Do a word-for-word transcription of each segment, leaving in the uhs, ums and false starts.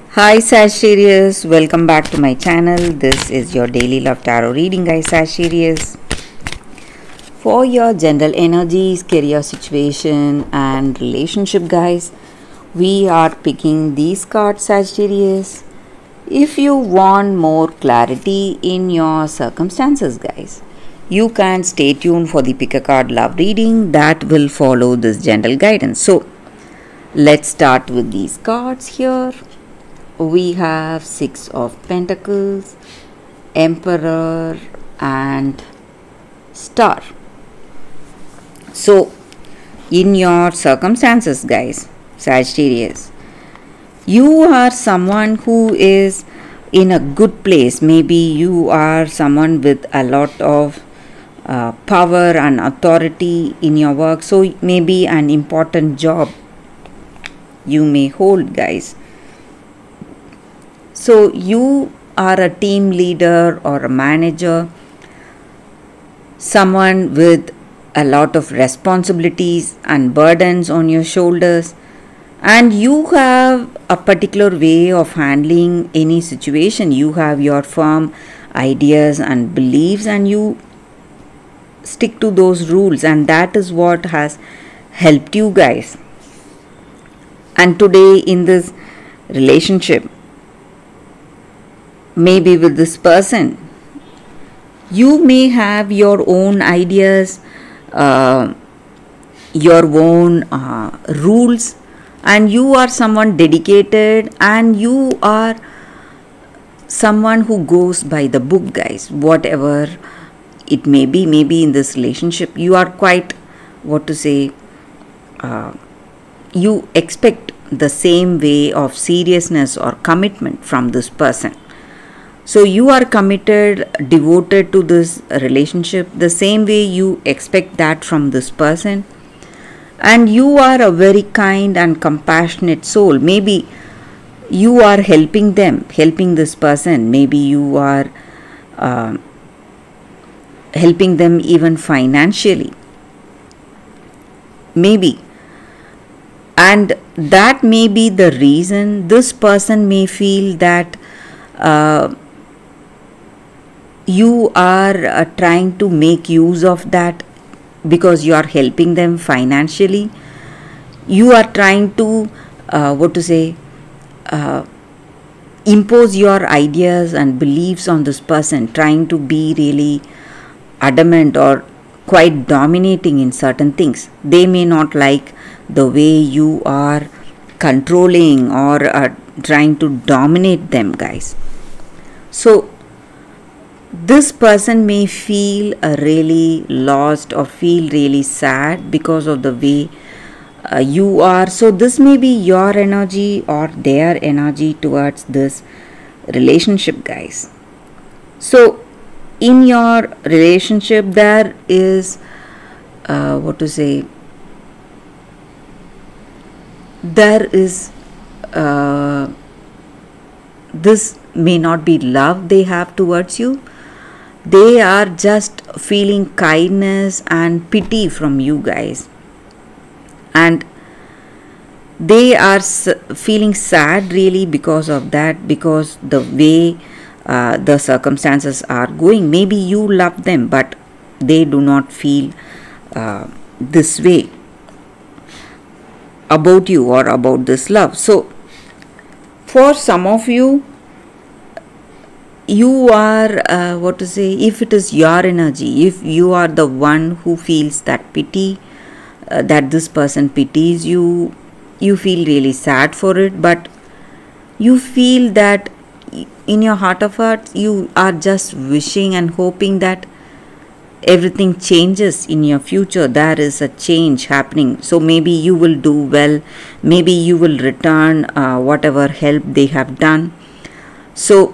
Hi Sagittarius, welcome back to my channel. This is your daily love tarot reading, guys. Sagittarius, for your general energies, career situation and relationship, guys, we are picking these cards, Sagittarius. If you want more clarity in your circumstances, guys, you can stay tuned for the pick a card love reading that will follow this general guidance. So let's start with these cards here. We have Six of Pentacles, Emperor and Star. So in your circumstances, guys, Sagittarius, you are someone who is in a good place. Maybe you are someone with a lot of uh, power and authority in your work. So maybe an important job you may hold, guys. So you are a team leader or a manager, someone with a lot of responsibilities and burdens on your shoulders, and you have a particular way of handling any situation. You have your firm ideas and beliefs and you stick to those rules, and that is what has helped you, guys. And today in this relationship, maybe with this person, you may have your own ideas, uh, your own uh, rules, and you are someone dedicated and you are someone who goes by the book, guys. Whatever it may be, maybe in this relationship, you are quite, what to say, uh, you expect the same way of seriousness or commitment from this person. So you are committed, devoted to this relationship the same way you expect that from this person. And you are a very kind and compassionate soul. Maybe you are helping them, helping this person. Maybe you are uh, helping them even financially. Maybe. And that may be the reason this person may feel that uh, you are uh, trying to make use of that because you are helping them financially. You are trying to, uh, what to say, uh, impose your ideas and beliefs on this person, trying to be really adamant or quite dominating in certain things. They may not like the way you are controlling or uh, trying to dominate them, guys. So this person may feel uh, really lost or feel really sad because of the way uh, you are. So this may be your energy or their energy towards this relationship, guys. So in your relationship, there is, uh, what to say, there is, uh, this may not be love they have towards you. They are just feeling kindness and pity from you, guys. And they are s- feeling sad really because of that, because the way uh, the circumstances are going. Maybe you love them, but they do not feel uh, this way about you or about this love. So for some of you, you are, uh, what to say, if it is your energy, if you are the one who feels that pity, uh, that this person pities you, you feel really sad for it, but you feel that in your heart of hearts, you are just wishing and hoping that everything changes in your future. There is a change happening. So maybe you will do well, maybe you will return uh, whatever help they have done. So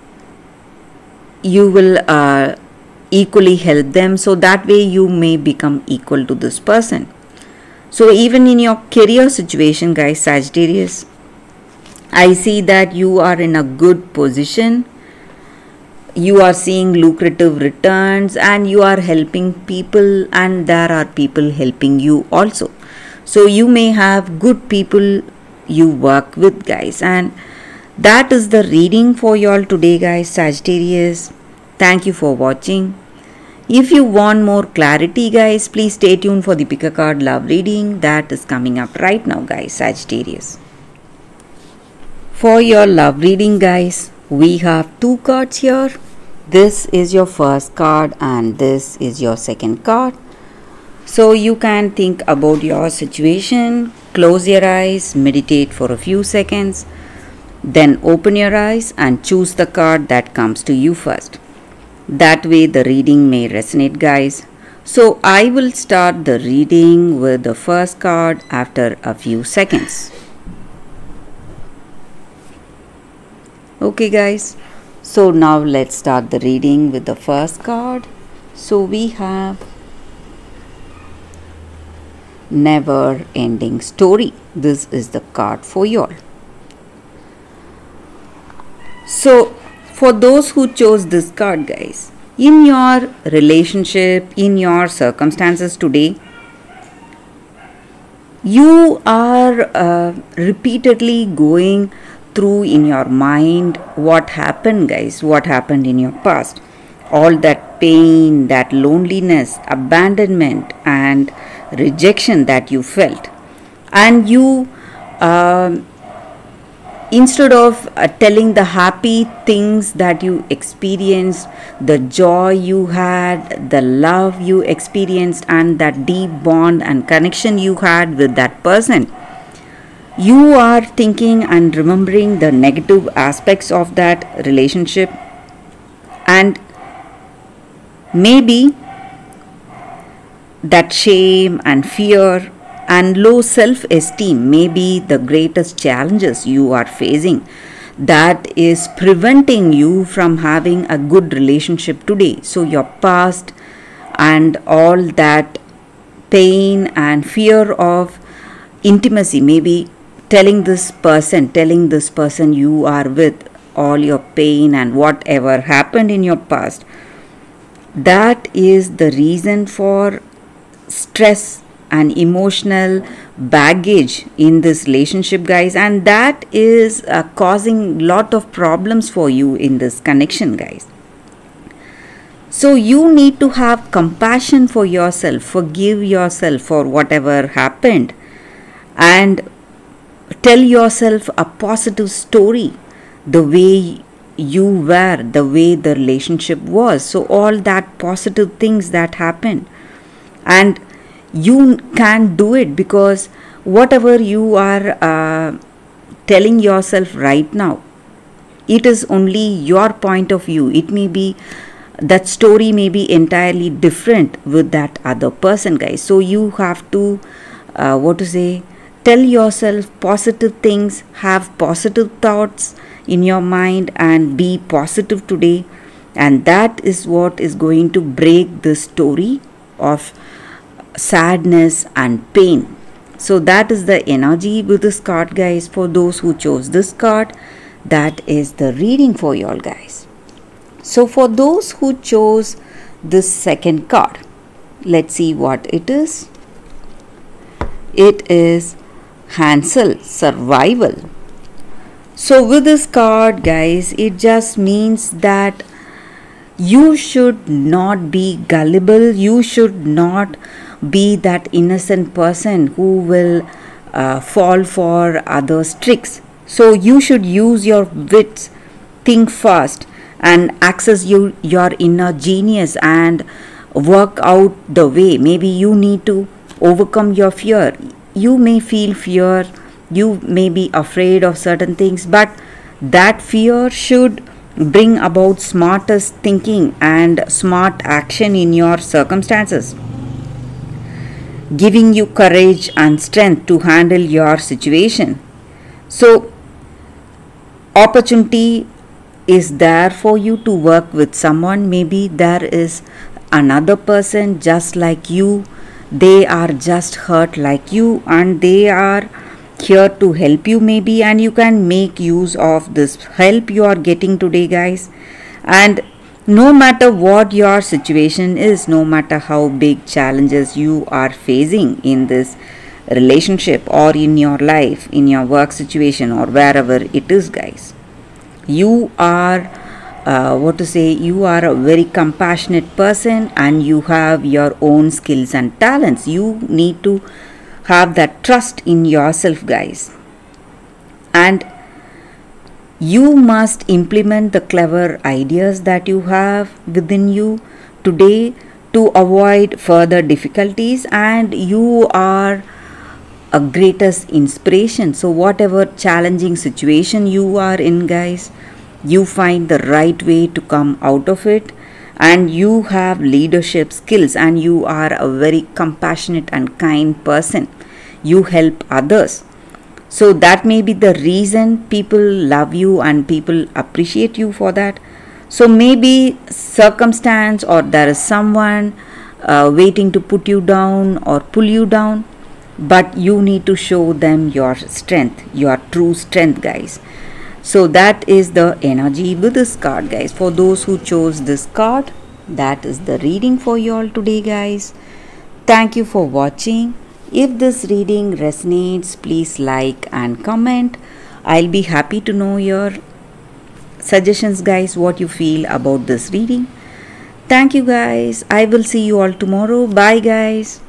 you will uh, equally help them, so that way you may become equal to this person. So even in your career situation, guys, Sagittarius, I see that you are in a good position. You are seeing lucrative returns and you are helping people, and there are people helping you also. So you may have good people you work with, guys, and That is the reading for y'all today, guys, Sagittarius. Thank you for watching. If you want more clarity, guys, please stay tuned for the pick a card love reading that is coming up right now, guys, Sagittarius. For your love reading, guys, we have two cards here. This is your first card and this is your second card. So you can think about your situation, close your eyes, meditate for a few seconds, then open your eyes and choose the card that comes to you first. That way the reading may resonate, guys. So I will start the reading with the first card after a few seconds. Okay, guys. So now let's start the reading with the first card. So we have Never Ending Story. This is the card for y'all. So for those who chose this card, guys, in your relationship, in your circumstances today, you are uh, repeatedly going through in your mind what happened, guys, what happened in your past. All that pain, that loneliness, abandonment and rejection that you felt. And you uh, instead of uh, telling the happy things that you experienced, the joy you had, the love you experienced and that deep bond and connection you had with that person, you are thinking and remembering the negative aspects of that relationship. And maybe that shame and fear and low self-esteem may be the greatest challenges you are facing that is preventing you from having a good relationship today. So your past and all that pain and fear of intimacy, maybe telling this person, telling this person you are with, all your pain and whatever happened in your past, that is the reason for stress and emotional baggage in this relationship, guys, and that is uh, causing lot of problems for you in this connection, guys. So you need to have compassion for yourself, forgive yourself for whatever happened, and tell yourself a positive story, the way you were, the way the relationship was. So all that positive things that happened, and you can do it because whatever you are uh, telling yourself right now, it is only your point of view. It may be that story may be entirely different with that other person, guys. So you have to uh, what to say tell yourself positive things, have positive thoughts in your mind and be positive today, and that is what is going to break the story of sadness and pain. So that is the energy with this card, guys. For those who chose this card, that is the reading for y'all, guys. So for those who chose this second card, let's see what it is. It is Hansel, Survival. So with this card, guys, it just means that you should not be gullible. You should not be that innocent person who will uh, fall for others' tricks. So you should use your wits, think fast and access you, your inner genius and work out the way. Maybe you need to overcome your fear. You may feel fear, you may be afraid of certain things, but that fear should bring about smartest thinking and smart action in your circumstances, giving you courage and strength to handle your situation. So opportunity is there for you to work with someone. Maybe there is another person just like you, they are just hurt like you and they are here to help you maybe, and you can make use of this help you are getting today, guys. And no matter what your situation is, no matter how big challenges you are facing in this relationship or in your life, in your work situation or wherever it is, guys, You are uh, what to say, you are a very compassionate person and you have your own skills and talents. You need to have that trust in yourself, guys. And you must implement the clever ideas that you have within you today to avoid further difficulties, and you are a greatest inspiration. So whatever challenging situation you are in, guys, you find the right way to come out of it, and you have leadership skills and you are a very compassionate and kind person. You help others. So that may be the reason people love you and people appreciate you for that. So maybe circumstance or there is someone uh, waiting to put you down or pull you down, but you need to show them your strength, your true strength, guys. So that is the energy with this card, guys. For those who chose this card, that is the reading for you all today, guys. Thank you for watching. If this reading resonates, please like and comment. I'll be happy to know your suggestions, guys, what you feel about this reading. Thank you, guys. I will see you all tomorrow. Bye, guys.